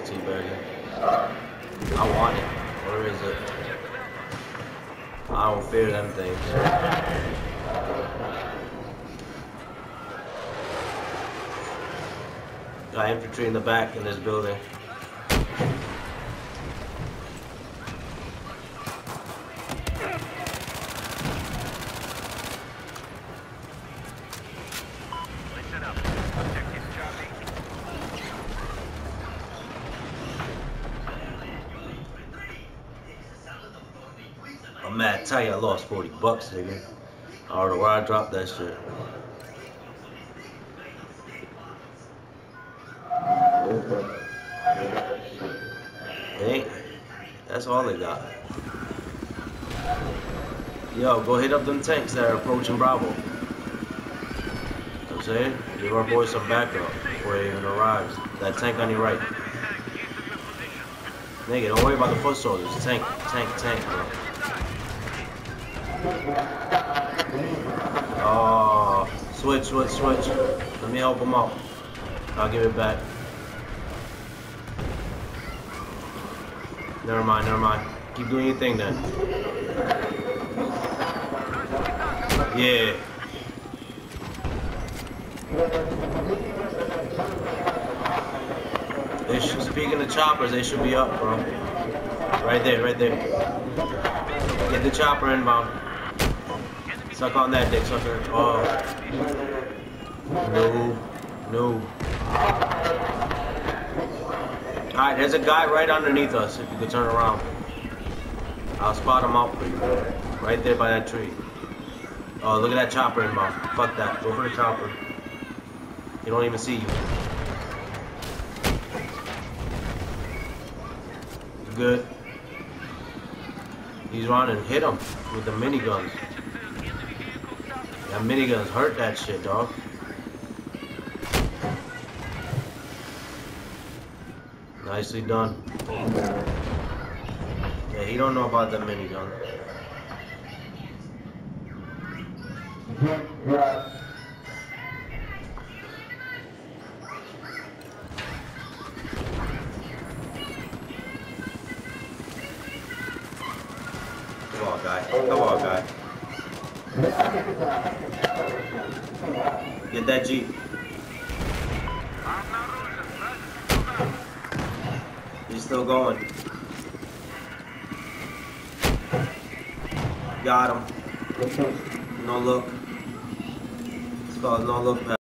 teabagging. I want it. Where is it? I don't fear them things. Got infantry in the back in this building. I'm mad tight, I lost 40 bucks, nigga. I don't know where I dropped that shit. Ain't. That's all they got. Yo, go hit up them tanks that are approaching Bravo. You know what I'm saying? Give our boys some backup before he even arrives. That tank on your right. Nigga, don't worry about the foot soldiers. Tank, bro. Oh, switch. Let me help him out. I'll give it back. Never mind. Keep doing your thing then. Yeah. Speaking of choppers, they should be up, bro. Right there. Get the chopper inbound. Suck on that, dick sucker. Oh. No. Alright, there's a guy right underneath us, if you could turn around. I'll spot him out for you. Right there by that tree. Oh, look at that chopper inbound. Fuck that. Go for the chopper. He don't even see you. Good. He's running. Hit him with the miniguns. That miniguns hurt that shit, dog. Nicely done. Yeah, he don't know about the minigun. Come on, guy. Get that Jeep. He's still going. Got him. No look. It's called no look.